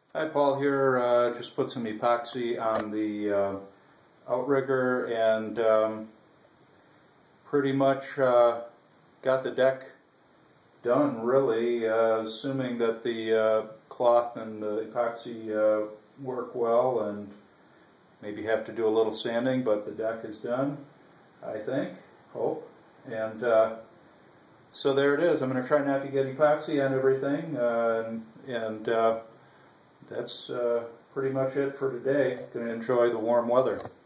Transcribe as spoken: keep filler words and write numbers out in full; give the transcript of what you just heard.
Hi, Paul here. Uh, just put some epoxy on the uh, outrigger and um, pretty much uh, got the deck done, really, uh, assuming that the uh, cloth and the epoxy uh, work well, and maybe have to do a little sanding, but the deck is done, I think, hope. And uh, so there it is. I'm going to try not to get epoxy on everything, uh, and, and uh, that's uh, pretty much it for today. Going to enjoy the warm weather.